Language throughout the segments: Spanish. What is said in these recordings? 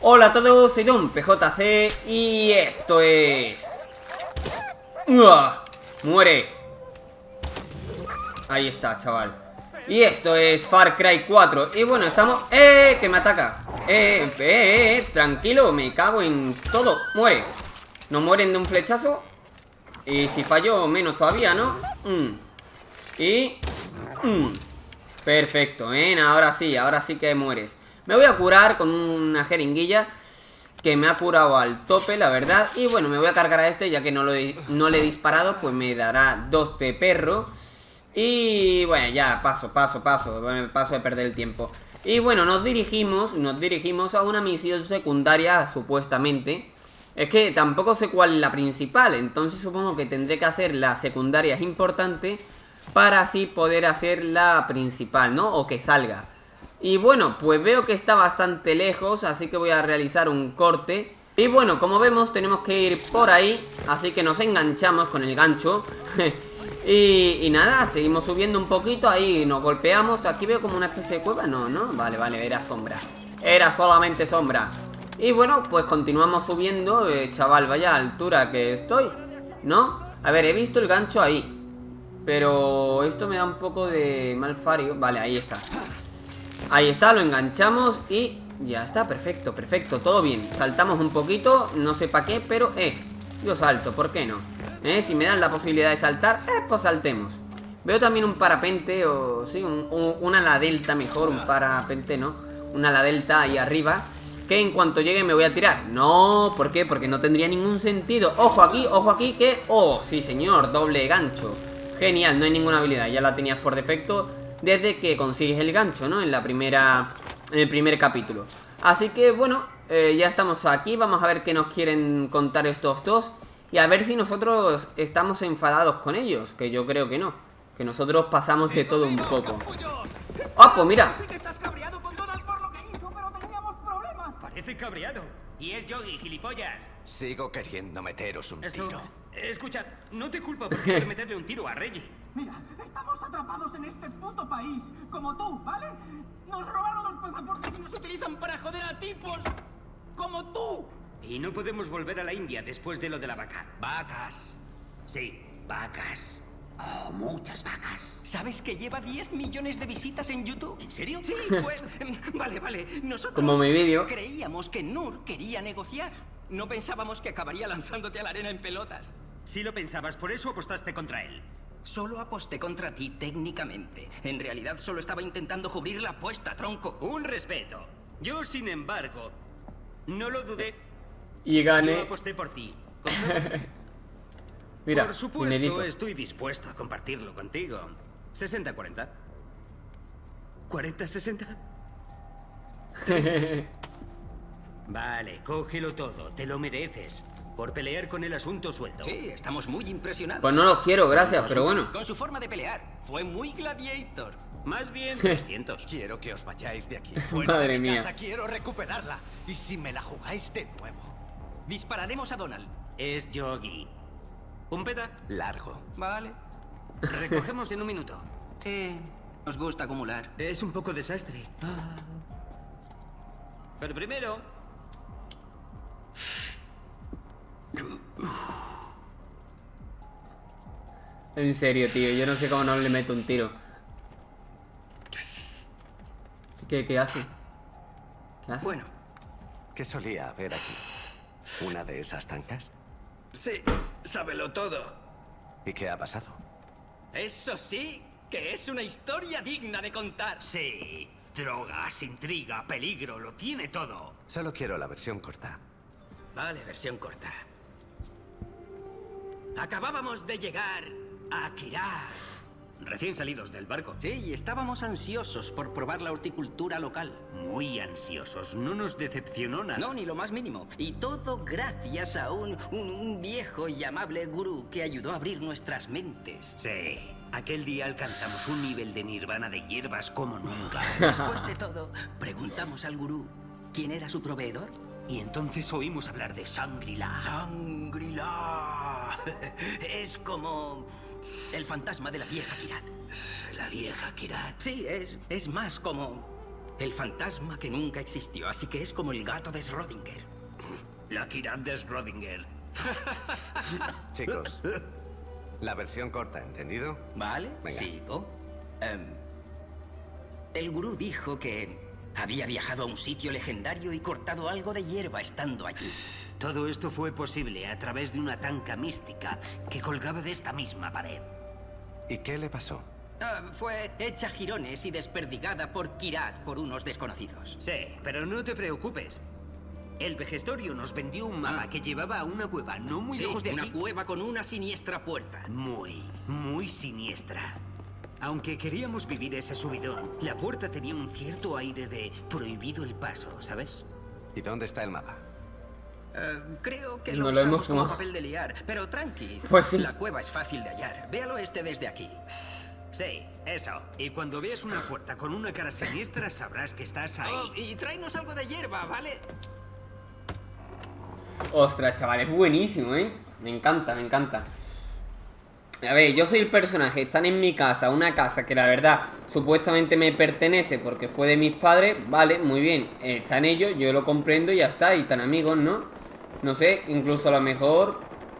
Hola a todos, soy Don PJC y esto es... ¡Uah! ¡Muere! Ahí está, chaval. Y esto es Far Cry 4. Y bueno, estamos... ¡Que me ataca! Tranquilo, me cago en todo. ¡Muere! ¿No mueren de un flechazo? Y si fallo, menos todavía, ¿no? Perfecto, ahora sí que mueres. Me voy a curar con una jeringuilla que me ha curado al tope, la verdad. Y bueno, me voy a cargar a este, ya que no le he disparado, pues me dará 2 de perro. Y bueno, ya, paso de perder el tiempo. Y bueno, nos dirigimos a una misión secundaria, supuestamente. Es que tampoco sé cuál es la principal, entonces supongo que tendré que hacer la secundaria importante para así poder hacer la principal, ¿no? O que salga. Y bueno, pues veo que está bastante lejos, así que voy a realizar un corte. Y bueno, como vemos tenemos que ir por ahí, así que nos enganchamos con el gancho. y nada, seguimos subiendo un poquito, ahí nos golpeamos. Aquí veo como una especie de cueva, no, vale, era sombra. Era solamente sombra. Y bueno, pues continuamos subiendo, chaval, vaya altura que estoy, ¿no? A ver, he visto el gancho ahí, pero esto me da un poco de mal fario. Vale, ahí está. Ahí está, lo enganchamos y ya está, perfecto, todo bien. Saltamos un poquito, no sé para qué, pero yo salto, ¿por qué no? Si me dan la posibilidad de saltar, pues saltemos. Veo también un parapente, o sí, un ala delta mejor, un parapente, ¿no? Un ala delta ahí arriba, que en cuanto llegue me voy a tirar. No, ¿por qué? Porque no tendría ningún sentido. Ojo aquí, que... Oh, sí señor, doble gancho. Genial, no hay ninguna habilidad, ya la tenías por defecto desde que consigues el gancho, ¿no? En el primer capítulo. Así que bueno, ya estamos aquí. Vamos a ver qué nos quieren contar estos dos. Y a ver si nosotros estamos enfadados con ellos. Que yo creo que no. Que nosotros pasamos de todo un poco. ¡Ah, pues mira! Parece cabreado. Y es Yogi, gilipollas. Sigo queriendo meteros un tiro. Escucha, no te culpo por querer meterle un tiro a Reggie. Mira, estamos atrapados en este puto país, como tú, ¿vale? Nos robaron los pasaportes y nos utilizan para joder a tipos como tú. Y no podemos volver a la India después de lo de la vaca. Vacas. Sí, vacas. Oh, muchas vacas. ¿Sabes que lleva 10 millones de visitas en YouTube? ¿En serio? Sí, pues... Vale. Nosotros como mi vídeo. creíamos que Nur quería negociar. No pensábamos que acabaría lanzándote a la arena en pelotas. Sí lo pensabas, por eso apostaste contra él. Solo aposté contra ti técnicamente. En realidad solo estaba intentando cubrir la apuesta, tronco. Un respeto. Yo, sin embargo, no lo dudé. Y gané. Yo aposté por ti. Mira, por supuesto, dinerito. estoy dispuesto a compartirlo contigo. 60-40. 40-60. Vale, cógelo todo, te lo mereces. Por pelear con el asunto suelto. Sí, estamos muy impresionados. Pues no los quiero, gracias, pero bueno. Con su forma de pelear. Fue muy gladiator. Más bien 300. Quiero que os vayáis de aquí. Madre de mi mía. casa, quiero recuperarla. Y si me la jugáis de nuevo. Dispararemos a Donald. Es Yogi. ¿Un peta? Largo. Vale. Recogemos en un minuto. Sí, nos gusta acumular. Es un poco desastre. Pero primero... En serio, tío, yo no sé cómo no le meto un tiro. ¿Qué hace? ¿Qué hace? Bueno, ¿Qué solía haber aquí? ¿Una de esas tancas? sí, sábelo todo. ¿Y qué ha pasado? Eso sí, que es una historia digna de contar. Sí, drogas, intriga, peligro, lo tiene todo. Solo quiero la versión corta. Vale, versión corta. Acabábamos de llegar a Kirat. Recién salidos del barco. Sí, y estábamos ansiosos por probar la horticultura local. Muy ansiosos, no nos decepcionó nada. No, ni lo más mínimo. Y todo gracias a un viejo y amable gurú que ayudó a abrir nuestras mentes. Sí, aquel día alcanzamos un nivel de nirvana de hierbas como nunca. Después de todo, preguntamos al gurú quién era su proveedor. Y entonces oímos hablar de Shangri-La. ¡Shangri-La! Es como el fantasma de la vieja Kirat. La vieja Kirat. Sí, es más como El fantasma que nunca existió, así que es como el gato de Schrödinger. La Kirat de Schrödinger. Chicos, la versión corta, ¿entendido? ¿Vale? Venga. Sigo. El gurú dijo que había viajado a un sitio legendario y cortado algo de hierba estando allí. Todo esto fue posible a través de una tanca mística que colgaba de esta misma pared. ¿Y qué le pasó? Fue hecha jirones y desperdigada por Kirat por unos desconocidos. Sí, pero no te preocupes. El vejestorio nos vendió un mapa que llevaba a una cueva no muy Sí, lejos de una aquí. cueva con una siniestra puerta. Muy siniestra. Aunque queríamos vivir ese subidón, la puerta tenía un cierto aire de prohibido el paso, ¿sabes? ¿Y dónde está el mapa? Creo que No lo lo hemos usamos como tomado. papel de liar, pero tranqui. Pues sí. La cueva es fácil de hallar. Véalo desde aquí. Sí, eso. Y cuando veas una puerta con una cara siniestra, sabrás que estás ahí. Oh, y tráenos algo de hierba, ¿vale? Ostras, chaval, es buenísimo, ¿eh? Me encanta, me encanta. A ver, yo soy el personaje, están en mi casa, una casa que la verdad supuestamente me pertenece porque fue de mis padres. Vale, muy bien, están ellos, yo lo comprendo y ya está, y están amigos, ¿no? No sé, incluso a lo mejor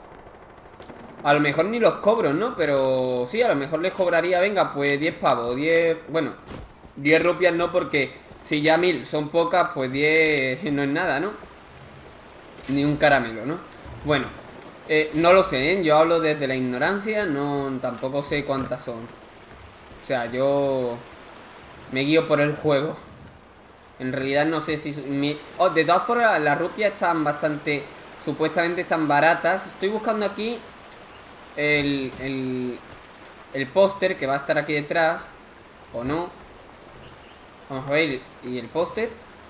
ni los cobro, ¿no? Pero sí, a lo mejor les cobraría, venga, pues 10 pavos, 10... Bueno, 10 rupias no, porque si ya 1000 son pocas, pues 10 no es nada, ¿no? Ni un caramelo, ¿no? Bueno, no lo sé, ¿eh? Yo hablo desde la ignorancia, no, tampoco sé cuántas son. O sea, yo me guío por el juego. En realidad no sé si... de todas formas, las rupias están bastante... Supuestamente están baratas. Estoy buscando aquí el póster que va a estar aquí detrás. ¿O no? Vamos a ver, ¿y el póster?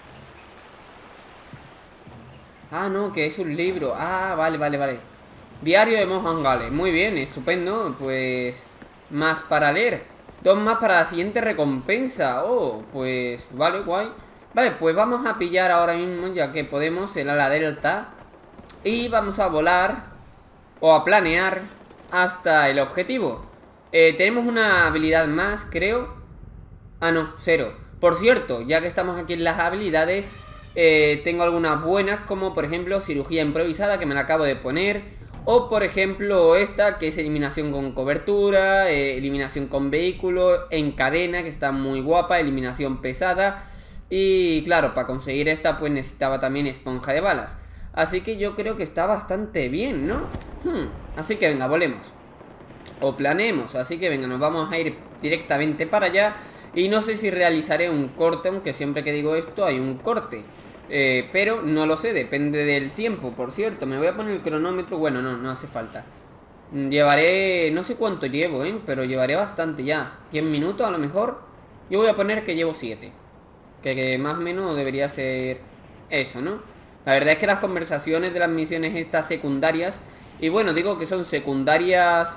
Ah, no, que es un libro. Ah, vale, vale, vale. Diario de Mojangale. Muy bien, estupendo. Pues más para leer. 2 más para la siguiente recompensa. Oh, pues vale, guay. Vale, pues vamos a pillar ahora mismo, ya que podemos, el ala delta. Y vamos a volar o a planear hasta el objetivo. Tenemos una habilidad más, creo. Ah, no, 0. Por cierto, ya que estamos aquí en las habilidades, tengo algunas buenas, como por ejemplo cirugía improvisada, que me la acabo de poner. O por ejemplo esta, que es eliminación con cobertura, eliminación con vehículo, en cadena, que está muy guapa, eliminación pesada. Y claro, para conseguir esta pues necesitaba también esponja de balas. Así que yo creo que está bastante bien, ¿no? Así que venga, volemos. O planeemos, así que venga, nos vamos a ir directamente para allá. Y no sé si realizaré un corte, aunque siempre que digo esto hay un corte. Pero no lo sé, depende del tiempo. Por cierto, me voy a poner el cronómetro. Bueno, no hace falta. Llevaré, no sé cuánto llevo, pero llevaré bastante ya. 10 minutos a lo mejor. Yo voy a poner que llevo 7. Que más o menos debería ser eso, ¿no? La verdad es que las conversaciones de las misiones estas secundarias... Y bueno, digo que son secundarias...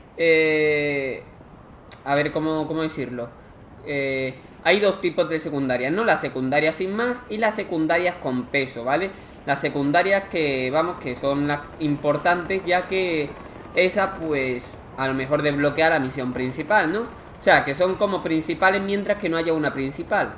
a ver, ¿cómo decirlo? Hay 2 tipos de secundarias, ¿no? Las secundarias sin más y las secundarias con peso, ¿vale? Las secundarias que, vamos, que son las importantes, ya que esa, pues, a lo mejor desbloquea la misión principal, ¿no? O sea, que son como principales mientras que no haya una principal.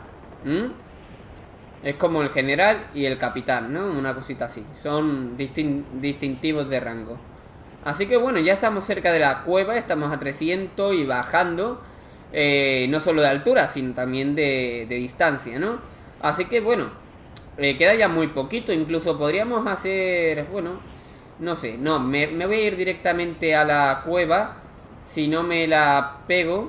Es como el general y el capitán, ¿no? Una cosita así. Son distintivos de rango. Así que bueno, ya estamos cerca de la cueva. Estamos a 300 y bajando. No solo de altura, sino también de distancia, ¿no? Así que bueno, queda ya muy poquito. Incluso podríamos hacer... Bueno, no sé. No, me voy a ir directamente a la cueva. Si no me la pego.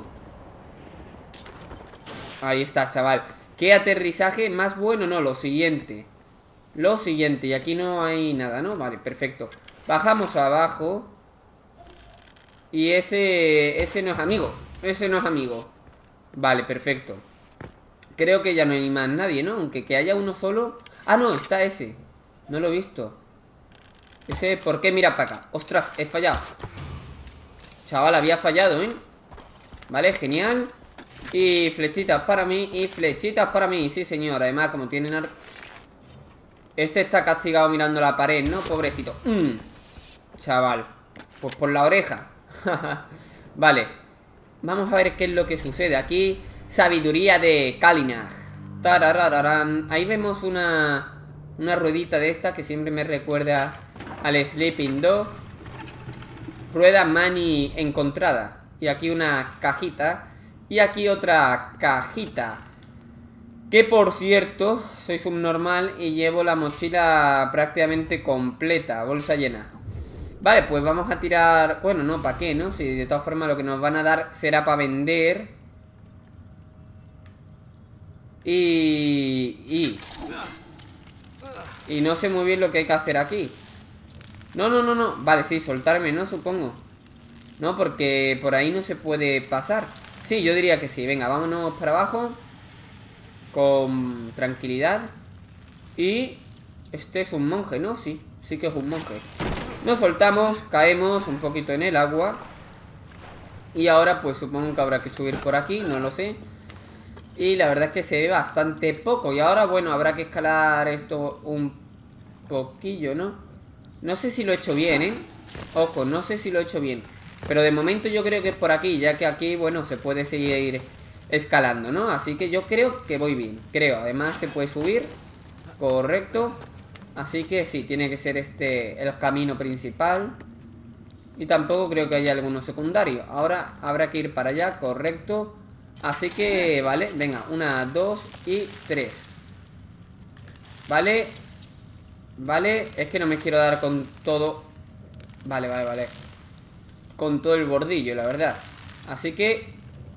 Ahí está, chaval. ¿Qué aterrizaje más bueno? No, lo siguiente. Lo siguiente, y aquí no hay nada, ¿no? Vale, perfecto. Bajamos abajo. Y ese no es amigo. Ese no es amigo. Vale, perfecto. Creo que ya no hay más nadie, ¿no? Aunque que haya uno solo. Ah, no, está ese. No lo he visto. Ese, ¿por qué mira para acá? Ostras, he fallado. Chaval, había fallado, ¿eh? Vale, genial. Y flechitas para mí, y flechitas para mí. Sí, señor, además como tienen... Este está castigado mirando la pared, ¿no? Pobrecito. Chaval, pues por la oreja. Vale. Vamos a ver qué es lo que sucede aquí. Sabiduría de Kalinag. Tararararán. Ahí vemos una ruedita de esta que siempre me recuerda al Sleeping Dog. Rueda Mani encontrada. Y aquí una cajita. Y aquí otra cajita. Que por cierto, soy subnormal y llevo la mochila prácticamente completa. Bolsa llena. Vale, pues vamos a tirar... Bueno, no, ¿para qué, no? Si de todas formas lo que nos van a dar será para vender. Y no sé muy bien lo que hay que hacer aquí. No. Vale, sí, soltarme, ¿no? Supongo. No, porque por ahí no se puede pasar. Sí, yo diría que sí. Venga, vámonos para abajo. Con tranquilidad. Y... este es un monje, ¿no? Sí, sí que es un monje. Nos soltamos, caemos un poquito en el agua. Y ahora pues supongo que habrá que subir por aquí, no lo sé. Y la verdad es que se ve bastante poco. Y ahora, bueno, habrá que escalar esto un poquillo, ¿no? No sé si lo he hecho bien, ¿eh? Ojo, no sé si lo he hecho bien. Pero de momento yo creo que es por aquí, ya que aquí, bueno, se puede seguir escalando, ¿no? Así que yo creo que voy bien, creo. Además se puede subir, correcto. Así que sí, tiene que ser este el camino principal. Y tampoco creo que haya alguno secundario. Ahora habrá que ir para allá, correcto. Así que, vale, venga, 1, 2 y 3. Vale. Vale, es que no me quiero dar con todo. Vale. Con todo el bordillo, la verdad. Así que...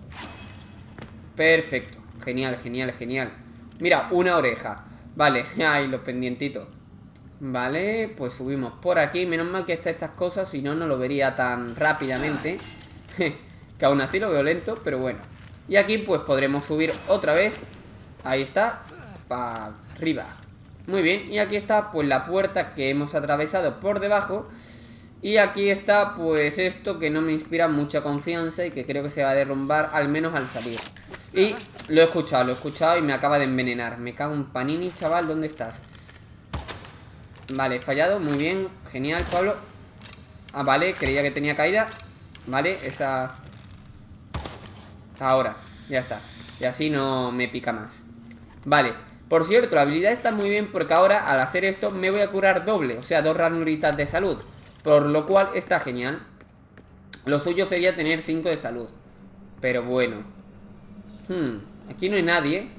perfecto, genial. Mira, una oreja. Vale, ay, los pendientitos. Vale, pues subimos por aquí. Menos mal que está estas cosas, si no, no lo vería tan rápidamente. Que aún así lo veo lento, pero bueno. Y aquí pues podremos subir otra vez. Ahí está, para arriba. Muy bien, y aquí está pues la puerta que hemos atravesado por debajo. Y aquí está pues esto que no me inspira mucha confianza y que creo que se va a derrumbar al menos al salir. Y lo he escuchado y me acaba de envenenar. Me cago en Panini, chaval, ¿dónde estás? Vale, fallado, muy bien, genial, Pablo. Ah, vale, creía que tenía caída. Vale, esa... ahora, ya está. Y así no me pica más. Vale, por cierto, la habilidad está muy bien porque ahora al hacer esto me voy a curar doble. O sea, 2 ranuritas de salud. Por lo cual está genial. Lo suyo sería tener 5 de salud. Pero bueno. Aquí no hay nadie.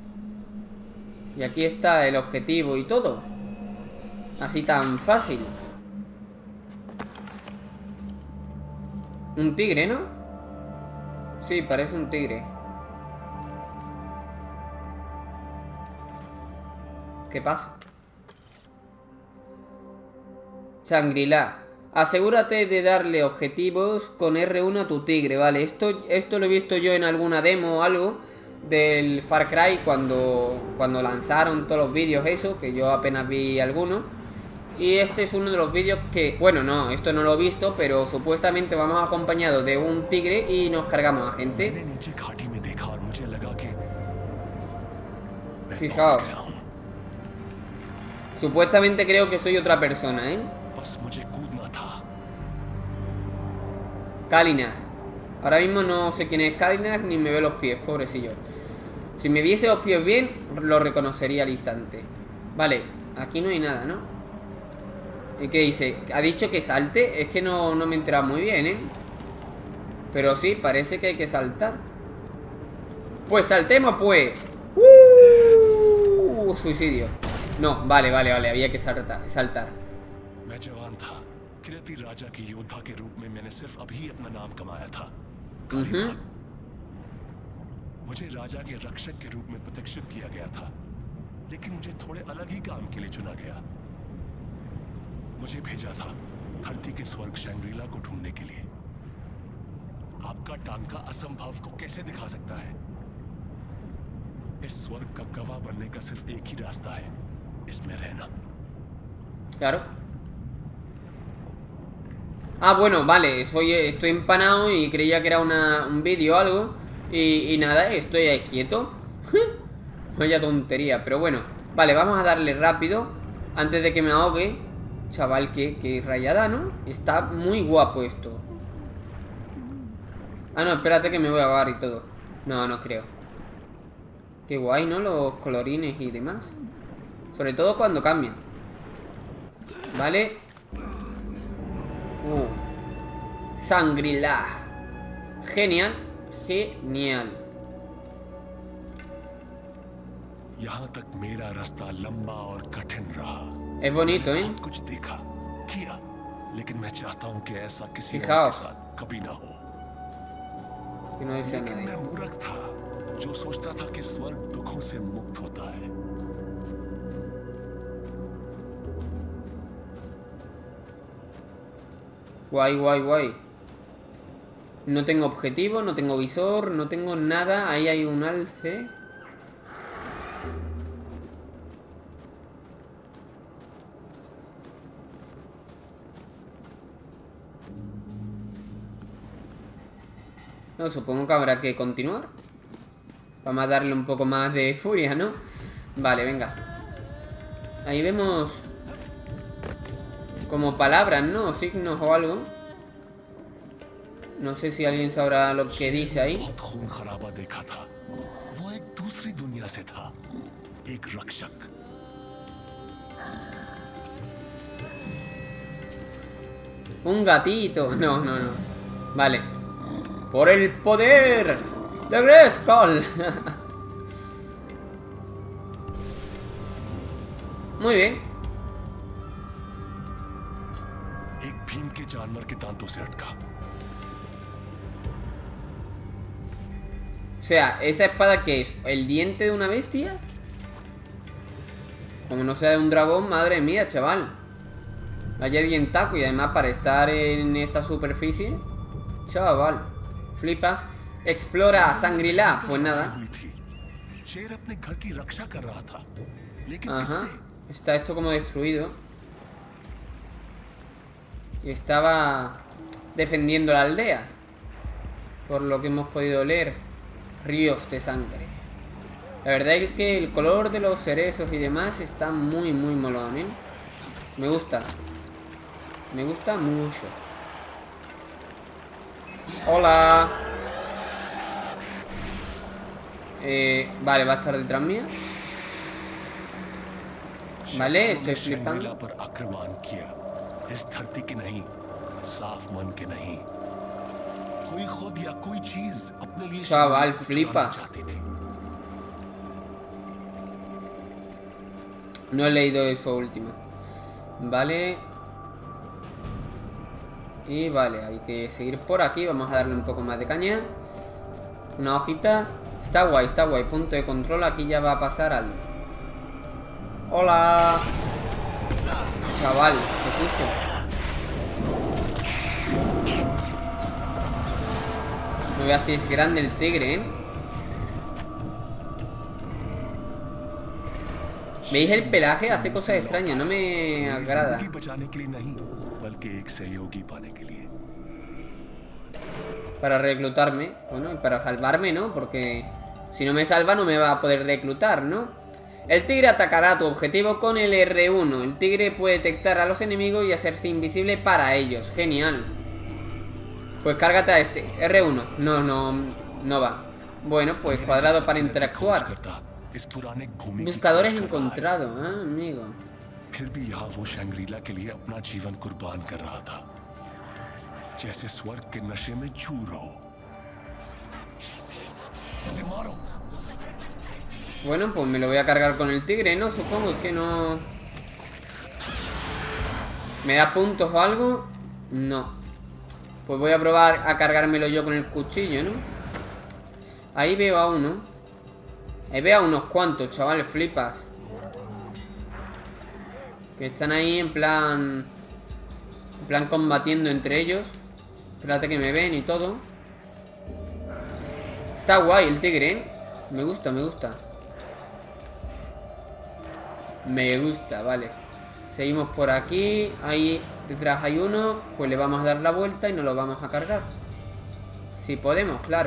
Y aquí está el objetivo y todo. Así tan fácil. Un tigre, ¿no? Sí, parece un tigre. ¿Qué pasa? Shangri-La. Asegúrate de darle objetivos con R1 a tu tigre. Vale, esto lo he visto yo en alguna demo o algo del Far Cry cuando lanzaron todos los vídeos, eso, que yo apenas vi algunos. Y este es uno de los vídeos que... bueno, no, esto no lo he visto, pero supuestamente vamos acompañados de un tigre y nos cargamos a gente. Fijaos. Supuestamente creo que soy otra persona, ¿eh? Kalinag. Ahora mismo no sé quién es Kalinag ni me ve los pies, pobrecillo. Si me viese los pies bien, lo reconocería al instante. Vale, aquí no hay nada, ¿no? ¿Y qué dice? ¿Ha dicho que salte? Es que no me he enterado muy bien, ¿eh? Pero sí, parece que hay que saltar. Pues saltemos, pues. Suicidio. No, vale, había que saltar. मुझे राजा के रक्षक के रूप में प्रतिष्ठित किया गया था, लेकिन मुझे थोड़े अलग ही काम के लिए चुना गया। मुझे भेजा था धरती के स्वर्ग शैंग्रीला को ढूंढने के लिए। आपका टांका असंभव को कैसे दिखा सकता है? इस स्वर्ग का गवाह बनने का सिर्फ एक ही रास्ता है, इसमें रहना। Claro. Ah, bueno, vale, estoy empanado y creía que era un vídeo o algo. Y nada, estoy ahí quieto. Vaya tontería, pero bueno. Vale, vamos a darle rápido antes de que me ahogue. Chaval, qué rayada, ¿no? Está muy guapo esto. Ah, no, espérate que me voy a ahogar y todo. No creo. Qué guay, ¿no? Los colorines y demás. Sobre todo cuando cambian. Vale. Shangri-La. Genial. Genial. यहाँ तक मेरा रास्ता लंबा और कठिन रहा। Es bonito, ¿eh? बहुत कुछ देखा, किया, लेकिन मैं चाहता हूँ कि ऐसा किसी और Fijaos. के साथ कभी ना हो। Que no desea लेकिन nadie. मैं मूर्ख था, जो सोचता था कि स्वर्ग दुखों से मुक्त होता है। Guay, guay, guay. No tengo objetivo, no tengo visor, no tengo nada. Ahí hay un alce. No, supongo que habrá que continuar. Vamos a darle un poco más de furia, ¿no? Vale, venga. Ahí vemos como palabras, ¿no? Signos o algo. No sé si alguien sabrá lo que dice ahí. बहुत खून खराबा देखा था। वो एक दूसरी दुनिया से था, एक रक्षक। Un gatito. No, no, no. Vale. Por el poder de Grayskull. Muy bien. एक भीम के जानवर के दांतों से अटका। O sea, ¿esa espada qué es? ¿El diente de una bestia? Como no sea de un dragón, madre mía, chaval. Vaya dientaco, y además para estar en esta superficie. Chaval, flipas. Explora Shangri-La. Pues nada. हुई थी। शेर अपने घर की रक्षा कर रहा था, लेकिन Ajá. किससे? Está esto como destruido. Y estaba defendiendo la aldea. Por lo que hemos podido leer. Ríos de sangre. La verdad es que el color de los cerezos y demás está muy, muy molón, ¿eh? Me gusta. Me gusta mucho. Hola. Vale, va a estar detrás mía. Vale, estoy flipando. Shangrila पर आक्रमण किया, इस धरती के नहीं, साफ मन के नहीं। कोई खुद या कोई चीज अपने लिए Chaval, शंग्रीला को flipa. चुराना चाहती थी। No he leído eso último. Vale. Y vale, hay que seguir por aquí. Vamos a darle un poco más de caña. Una hojita. Está guay, está guay. Punto de control. Aquí ya va a pasar algo. Hola. Chaval, qué susto. No veas si es grande el tigre, ¿eh? ¿Veis el pelaje? Hace cosas extrañas, no me agrada. जिंदगी बचाने के लिए नहीं, बल्कि एक सहयोगी पाने के लिए। Para reclutarme, bueno, y para salvarme, ¿no? Porque si no me salva no me va a poder reclutar, ¿no? El tigre atacará a tu objetivo con el R1. El tigre puede detectar a los enemigos y hacerse invisible para ellos. Genial. Pues cárgate a este. R1. No va. Bueno, pues cuadrado para interactuar. इस पुराने भूमि की Buscadores खोज कर रहा है। encontrado. Ah, amigo. फिर भी यहाँ वो शंग्रीला के लिए अपना जीवन कुर्बान कर रहा था, जैसे स्वर्ग के नशे में चूर हो। उसे मारो। Bueno, pues me lo voy a cargar con el tigre, ¿no? Supongo que no... ¿Me da puntos o algo? No. Pues voy a probar a cargármelo yo con el cuchillo, ¿no? Ahí veo a uno. Ahí veo a unos cuantos, chavales, flipas. Que están ahí en plan... En plan combatiendo entre ellos. Espérate que me ven y todo. Está guay el tigre, ¿eh? Me gusta, me gusta. Me gusta, vale. Seguimos por aquí. Ahí detrás hay uno. Pues le vamos a dar la vuelta y nos lo vamos a cargar. Si podemos, claro.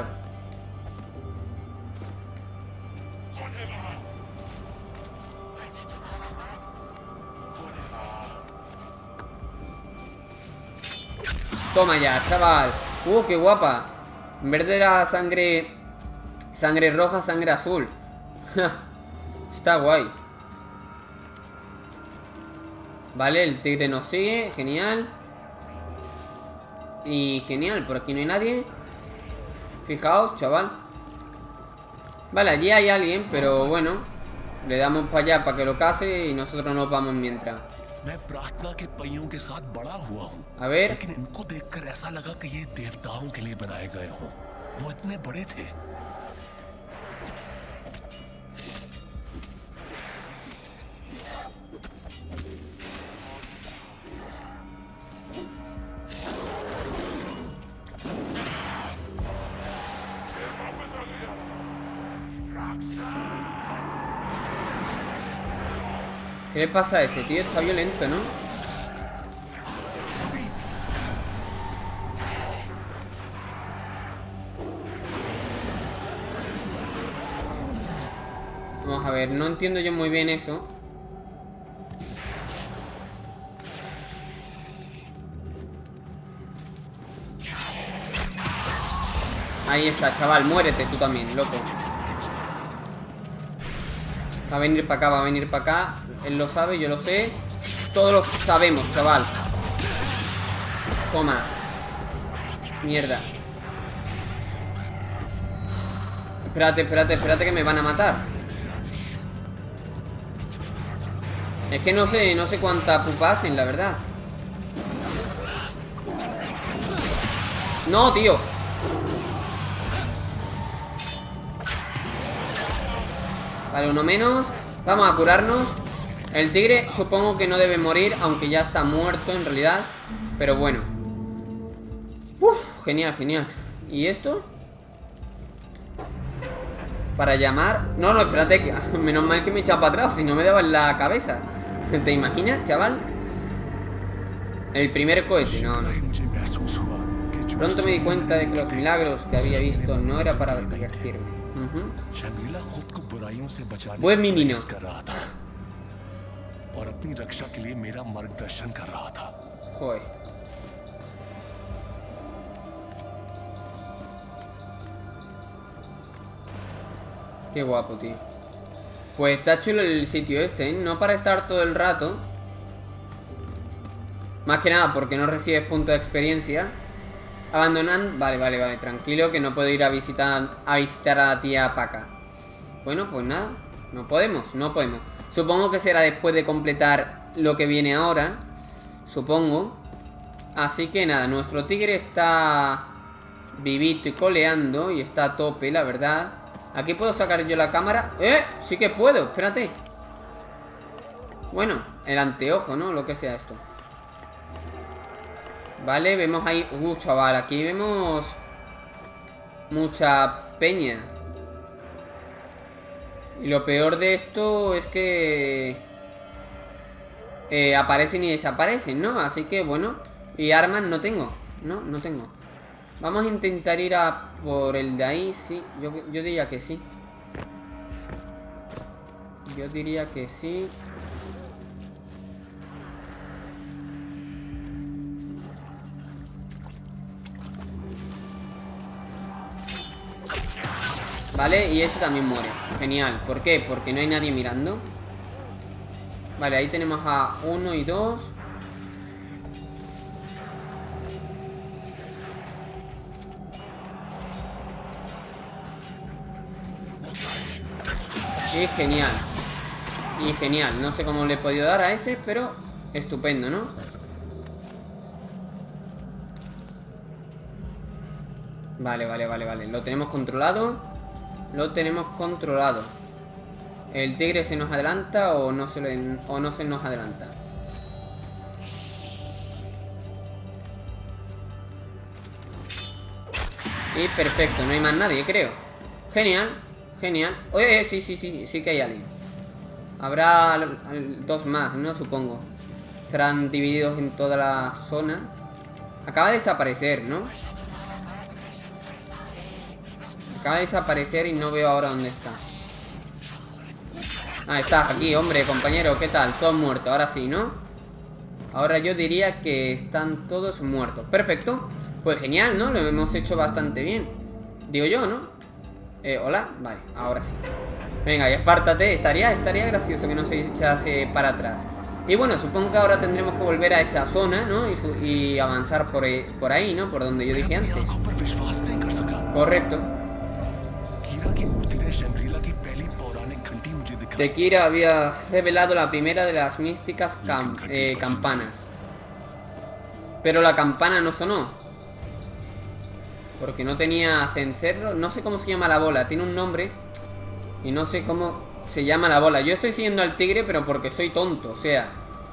Toma ya, chaval. Qué guapa. En vez de la sangre roja, sangre azul. Está guay. Vale, el tigre nos sigue. Genial. Y genial, por aquí no hay nadie. Fijaos, chaval. Vale, allí hay alguien, pero bueno, le damos para allá para que lo case y nosotros nos vamos mientras. मैं प्रार्थना के पहियों के साथ बड़ा हुआ हूँ, A ver. लेकिन इनको देखकर ऐसा लगा कि ये देवताओं के लिए बनाए गए हों। वो इतने बड़े थे। ¿Qué le pasa a ese tío? Está violento, ¿no? Vamos a ver, no entiendo yo muy bien eso. Ahí está, chaval, muérete tú también, loco. Va a venir para acá, va a venir para acá. Él lo sabe, yo lo sé. Todos lo sabemos, chaval. Toma. Mierda. Espérate, espérate, espérate que me van a matar. Es que no sé cuánta pupa hacen, la verdad. No, tío. Vale, uno menos. Vamos a curarnos. El tigre supongo que no debe morir, aunque ya está muerto en realidad. Pero bueno. Uf, genial, genial. ¿Y esto? Para llamar... No, no, espérate, que... menos mal que me echa para atrás, si no me daba en la cabeza. ¿Te imaginas, chaval? El primer cohete, no, no. Pronto me di cuenta de que los milagros que había visto no era para divertirme. Buen menino. Joder. Qué guapo, tío. Pues está chulo el sitio este, ¿eh? No para estar todo el rato. Más que nada porque no recibes punto de experiencia. Abandonando... Vale, vale, vale. Tranquilo que no puedo ir a visitar a la tía Paca. Bueno, pues nada. No podemos, no podemos. Supongo que será después de completar lo que viene ahora. Supongo. Así que nada, nuestro tigre está vivito y coleando. Y está a tope, la verdad. Aquí puedo sacar yo la cámara. Sí que puedo, espérate. Bueno, el anteojo, ¿no? Lo que sea esto. Vale, vemos ahí... chaval, aquí vemos mucha peña. Y lo peor de esto es que aparecen y desaparecen, ¿no? Así que, bueno. Y armas no tengo. No tengo. Vamos a intentar ir a por el de ahí, sí. Yo diría que sí. Yo diría que sí. Vale, y ese también muere. Genial. ¿Por qué? Porque no hay nadie mirando. Vale, ahí tenemos a 1 y 2. Y genial. Y genial. No sé cómo le he podido dar a ese, pero estupendo, ¿no? Vale, vale, vale, vale. Lo tenemos controlado. Lo tenemos controlado. ¿El tigre se nos adelanta o no se nos adelanta? Y perfecto, no hay más nadie, creo. Genial, genial. Oye, sí que hay alguien. Habrá dos más, ¿no? Supongo. Estarán divididos en toda la zona. Acaba de desaparecer, ¿no? Acaba de desaparecer y no veo ahora dónde está. Ah, está aquí, hombre, compañero. ¿Qué tal? Todos muertos, ahora sí, ¿no? Ahora yo diría que están todos muertos. Perfecto. Pues genial, ¿no? Lo hemos hecho bastante bien. Digo yo, ¿no? Hola, vale, ahora sí. Venga, y apártate. Estaría gracioso que no se echase para atrás. Y bueno, supongo que ahora tendremos que volver a esa zona, ¿no? Y avanzar por ahí, ¿no? Por donde yo dije antes. Correcto. Tekira había revelado la primera de las místicas campanas. Pero la campana no sonó. Porque no tenía cencerro. No sé cómo se llama la bola. Tiene un nombre. Y no sé cómo se llama la bola. Yo estoy siguiendo al tigre, pero porque soy tonto. O sea,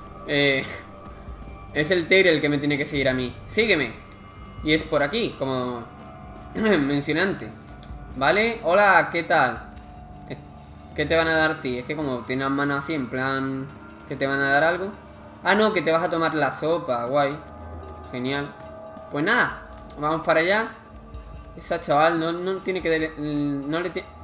es el tigre el que me tiene que seguir a mí. Sígueme. Y es por aquí, como mencionante. ¿Vale? Hola, ¿qué tal? ¿Qué te van a dar a ti? Es que como tienes las manos así, en plan... ¿Que te van a dar algo? Ah, no, que te vas a tomar la sopa. Guay. Genial. Pues nada, vamos para allá. Esa chaval no tiene que... No le tiene...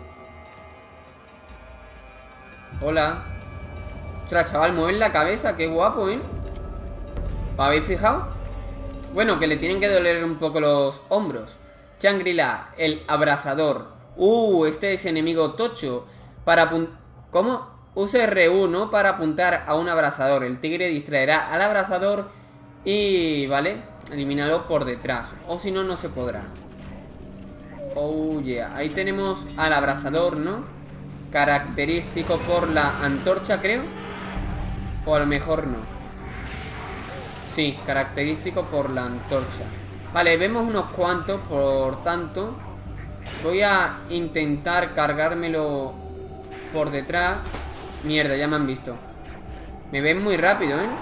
Hola. Ostras, chaval, mueve la cabeza. Qué guapo, ¿eh? ¿Os habéis fijado? Bueno, que le tienen que doler un poco los hombros. Shangri-La, el abrasador. Este es enemigo tocho. Para apuntar... ¿Cómo? Use R1 para apuntar a un abrasador. El tigre distraerá al abrasador y... ¿vale? Elimínalo por detrás. O si no, no se podrá. Oh, yeah. Ahí tenemos al abrasador, ¿no? Característico por la antorcha, creo. O a lo mejor no. Sí, característico por la antorcha. Vale, vemos unos cuantos, por tanto voy a intentar cargármelo por detrás. Mierda, ya me han visto. Me ven muy rápido, ¿eh?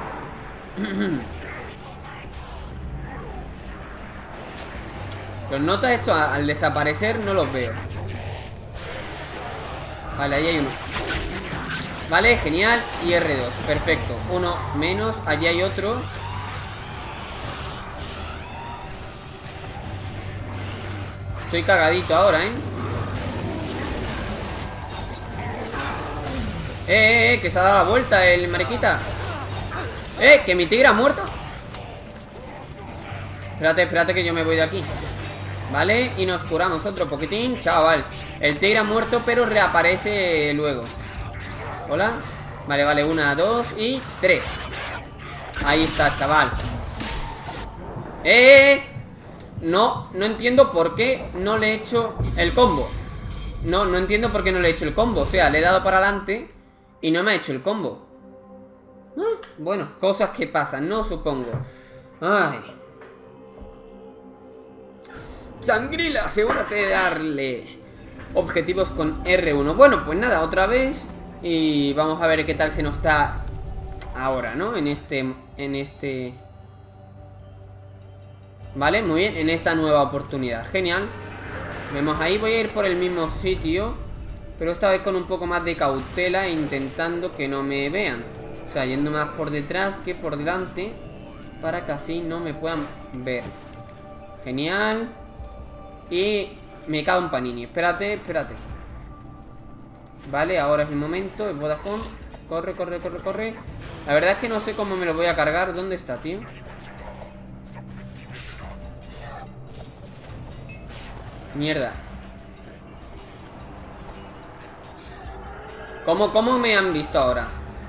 ¿Los notas esto? Al desaparecer no los veo. Vale, ahí hay uno. Vale, genial. Y R2, perfecto. Uno menos, allí hay otro. Estoy cagadito ahora, ¿eh? Que se ha dado la vuelta el mariquita. Que mi tigre ha muerto. Espérate que yo me voy de aquí. Vale, y nos curamos otro poquitín, chaval. El tigre ha muerto, pero reaparece luego. Hola. Vale, 1, 2 y 3. Ahí está, chaval. No entiendo por qué no le he hecho el combo. No entiendo por qué no le he hecho el combo. O sea, le he dado para adelante y no me ha hecho el combo. Bueno, cosas que pasan, ¿no? Supongo. Ay. Shangri-La, asegúrate de darle objetivos con R1. Bueno, pues nada, otra vez. Y vamos a ver qué tal se nos está ahora, ¿no? En este... Vale, muy bien, en esta nueva oportunidad. Genial. Vemos ahí, voy a ir por el mismo sitio, pero esta vez con un poco más de cautela, intentando que no me vean. O sea, yendo más por detrás que por delante, para que así no me puedan ver. Genial. Y me cago en Panini. Espérate. Vale, ahora es el momento. El Vodafone. Corre. La verdad es que no sé cómo me lo voy a cargar. ¿Dónde está, tío? Mierda. ¿Cómo me han visto ahora?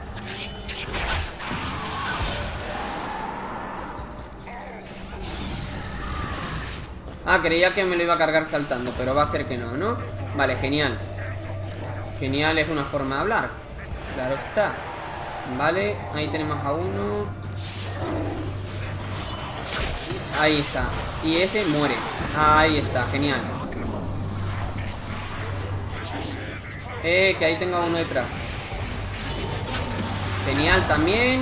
Creía que me lo iba a cargar saltando, pero va a ser que no, ¿no? Vale, genial. Genial es una forma de hablar. Claro está. Vale, ahí tenemos a uno. Ahí está. Y ese muere. Ahí está, genial. Que ahí tengo a uno detrás. Genial también.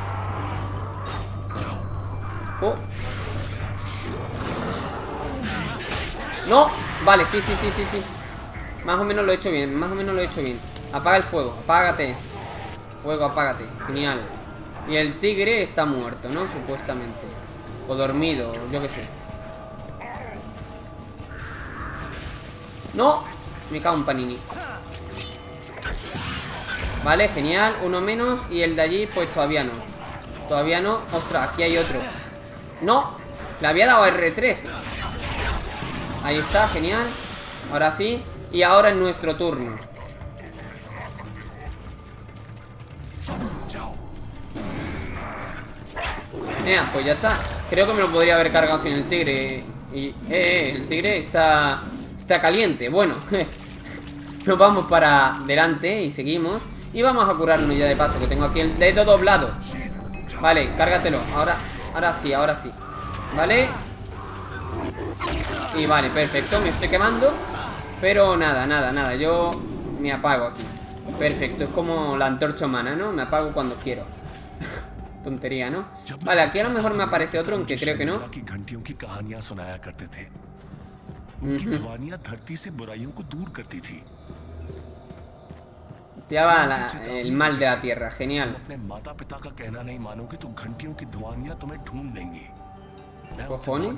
No, vale, sí. Más o menos lo he hecho bien, Apaga el fuego, apágate. Fuego, apágate, genial. Y el tigre está muerto, ¿no? Supuestamente. O dormido, yo qué sé. No, me cago en Panini. Vale, genial, uno menos. Y el de allí, pues todavía no. Ostras, aquí hay otro. No, le había dado R3. Ahí está, genial. Ahora sí. Y ahora es nuestro turno. Pues ya está. Creo que me lo podría haber cargado sin el tigre. Y el tigre está caliente. Bueno, nos vamos para adelante y seguimos. Y vamos a curarnos ya de paso, que tengo aquí el dedo doblado. Vale, cárgatelo. Ahora sí. Vale. Y vale, perfecto. Me estoy quemando. Pero nada. Yo me apago aquí. Perfecto, es como la antorcha humana, ¿no? Me apago cuando quiero. Tontería, ¿no? Vale, aquí a lo mejor me aparece otro, aunque creo que no. Ya va el mal de la tierra, genial. ¿Cojones?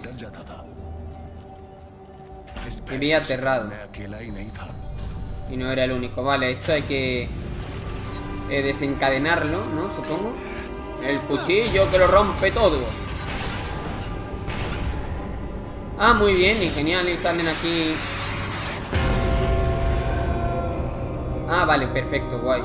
Vivía aterrado. Y no era el único. Vale, esto hay que desencadenarlo, ¿no? Supongo. El cuchillo que lo rompe todo. Ah, muy bien, y genial. Y salen aquí. Ah, vale, perfecto, guay.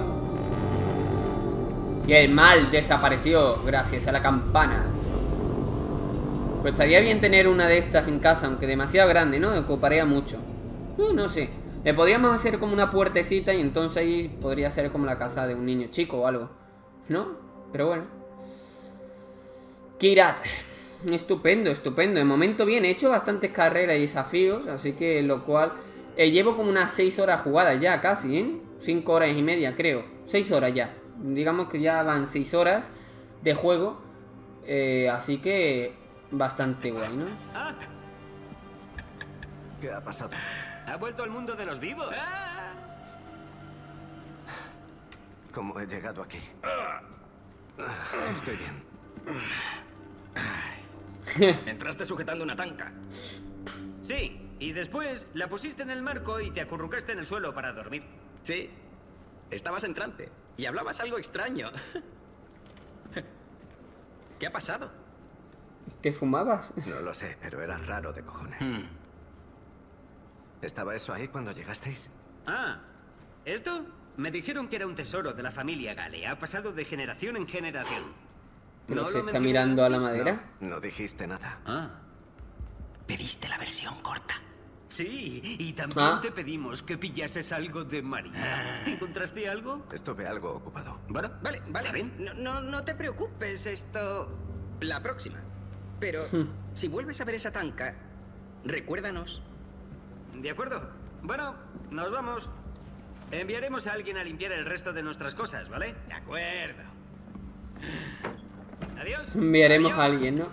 Y el mal desapareció gracias a la campana. Pues estaría bien tener una de estas en casa, aunque demasiado grande, ¿no? Me ocuparía mucho. No sé. Le podríamos hacer como una puertecita y entonces ahí podría ser como la casa de un niño chico o algo, ¿no? Pero bueno. Kyrat. Estupendo. De momento bien, he hecho bastantes carreras y desafíos, así que lo cual... llevo como unas 6 horas jugadas ya casi, ¿eh? 5 horas y media creo. 6 horas ya. Digamos que ya van 6 horas de juego. Así que... bastante guay, ¿no? ¿Qué ha pasado? Ha vuelto al mundo de los vivos. ¿Cómo he llegado aquí? Estoy bien. Entraste sujetando una tanca. Sí, y después la pusiste en el marco y te acurrucaste en el suelo para dormir. Sí. Estabas en trance y hablabas algo extraño. ¿Qué ha pasado? ¿Qué fumabas? No lo sé, pero era raro de cojones. ¿Estaba eso ahí cuando llegasteis? Ah, ¿esto? Me dijeron que era un tesoro de la familia Gale. Ha pasado de generación en generación. ¿Pero ¿No se lo está mencioné mirando a la antes? madera? No dijiste nada. Ah, Pediste la versión corta. sí, y también Ah. te pedimos que pillases algo de María. ¿Encontraste algo? Estuve algo ocupado. Bueno, vale. ¿Está bien? No te preocupes, esto... La próxima. Pero si vuelves a ver esa tanca, recuérdanos. De acuerdo. Bueno, nos vamos. Enviaremos a alguien a limpiar el resto de nuestras cosas, ¿vale? De acuerdo. Adiós. Enviaremos Adiós. a alguien, ¿no?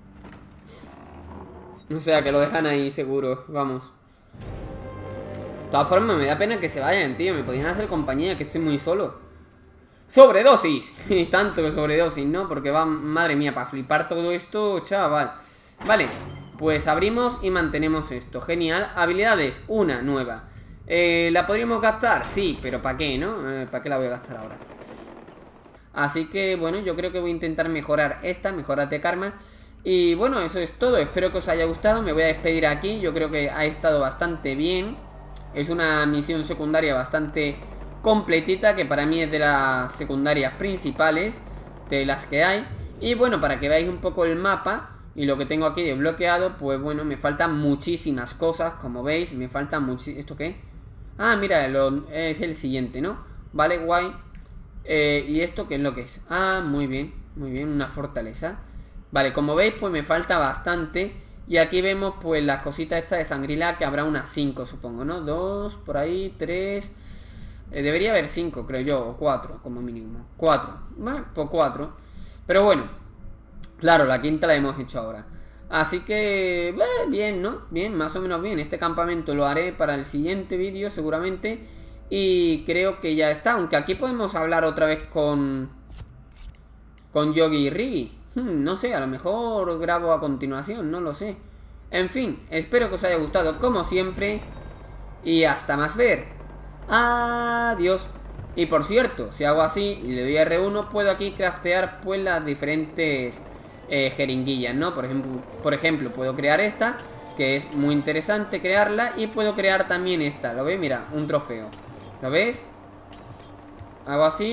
O sea, que lo dejan ahí seguro. Vamos. De todas formas, me da pena que se vayan, tío. Me podían hacer compañía, que estoy muy solo. ¡Sobredosis! Y tanto que sobredosis, ¿no? Porque va, madre mía, para flipar todo esto, chaval. Vale, pues abrimos y mantenemos esto. Genial. Habilidades, una nueva. ¿La podríamos gastar? Sí, pero ¿para qué, no? ¿Para qué la voy a gastar ahora? Así que, bueno, yo creo que voy a intentar mejorar esta, mejoras de karma. Y bueno, eso es todo. Espero que os haya gustado. Me voy a despedir aquí. Yo creo que ha estado bastante bien. Es una misión secundaria bastante completita, que para mí es de las secundarias principales, de las que hay. Y bueno, para que veáis un poco el mapa y lo que tengo aquí desbloqueado, pues bueno, me faltan muchísimas cosas. Como veis, me faltan muchísimas... ¿Esto qué? Ah, mira, es el siguiente, ¿no? Vale, guay. ¿Y esto qué es lo que es? Ah, muy bien, una fortaleza. Vale, como veis, pues me falta bastante. Y aquí vemos pues las cositas estas de Shangri-La, que habrá unas 5, supongo, ¿no? 2, por ahí, 3... debería haber 5, creo yo, o 4 como mínimo. 4, bueno, pues 4. Pero bueno, claro, la quinta la hemos hecho ahora. Así que, bien, ¿no? Bien, más o menos bien. Este campamento lo haré para el siguiente vídeo seguramente. Y creo que ya está. Aunque aquí podemos hablar otra vez con Yogi y Riggy. No sé, a lo mejor grabo a continuación, no lo sé. En fin, espero que os haya gustado como siempre. Y hasta más ver. Adiós. Y por cierto, si hago así y le doy a R1, puedo aquí craftear pues las diferentes jeringuillas, ¿no? Por ejemplo, puedo crear esta, que es muy interesante crearla. Y puedo crear también esta, ¿lo veis? Mira, un trofeo. ¿Lo ves? Hago así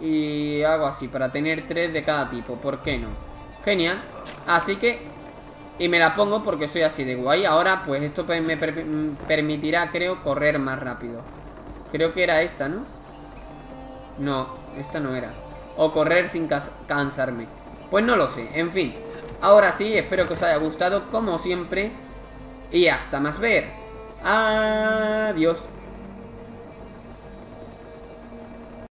y hago así para tener 3 de cada tipo. ¿Por qué no? Genial. Así que... y me la pongo porque soy así de guay. Ahora pues esto me permitirá, creo, correr más rápido. Creo que era esta, ¿no? No, esta no era. O correr sin cansarme. Pues no lo sé, en fin. Ahora sí, espero que os haya gustado como siempre. Y hasta más ver. Adiós.